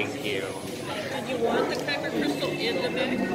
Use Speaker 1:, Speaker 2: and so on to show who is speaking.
Speaker 1: Thank you.
Speaker 2: Did you want the kyber crystal in the mix?